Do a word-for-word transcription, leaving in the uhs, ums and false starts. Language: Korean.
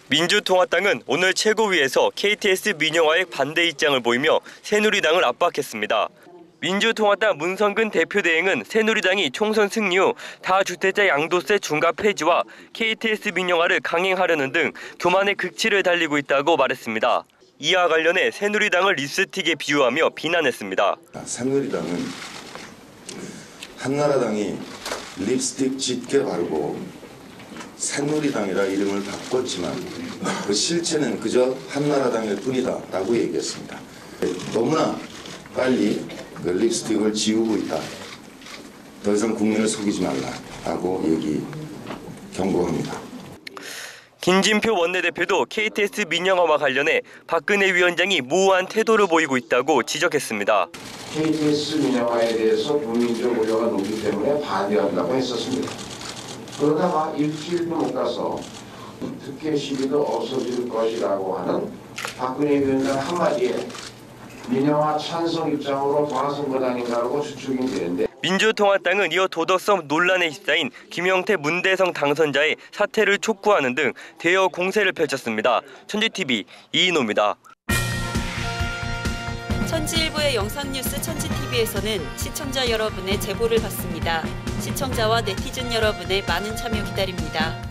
민주통합당은 오늘 최고위에서 케이티엑스 민영화에 반대 입장을 보이며 새누리당을 압박했습니다. 민주통합당 문성근 대표대행은 새누리당이 총선 승리 후 다주택자 양도세 중과 폐지와 케이티엑스 민영화를 강행하려는 등 교만의 극치를 달리고 있다고 말했습니다. 이와 관련해 새누리당을 립스틱에 비유하며 비난했습니다. 새누리당은 한나라당이 립스틱 짙게 바르고 새누리당이라 이름을 바꿨지만 그 실체는 그저 한나라당일 뿐이다 라고 얘기했습니다. 너무나 빨리 그 립스틱을 지우고 있다. 더 이상 국민을 속이지 말라라고 얘기 경고합니다. 김진표 원내대표도 케이티엑스 민영화와 관련해 박근혜 위원장이 모호한 태도를 보이고 있다고 지적했습니다. 케이티엑스 민영화에 대해서 국민적 우려가 높기 때문에 반대한다고 했었습니다. 그러다가 일주일도 못 가서 특혜 시비도 없어질 것이라고 하는 박근혜 위원장 한마디에 민영화 찬성 입장으로 돌아선 것 아닌가라고 추측이 되는데 민주통합당은 이어 도덕성 논란에 휩싸인 김영태 문대성 당선자의 사퇴를 촉구하는 등 대여 공세를 펼쳤습니다. 천지티비 이인호입니다. 천지일보의 영상뉴스 천지티비에서는 시청자 여러분의 제보를 받습니다. 시청자와 네티즌 여러분의 많은 참여 기다립니다.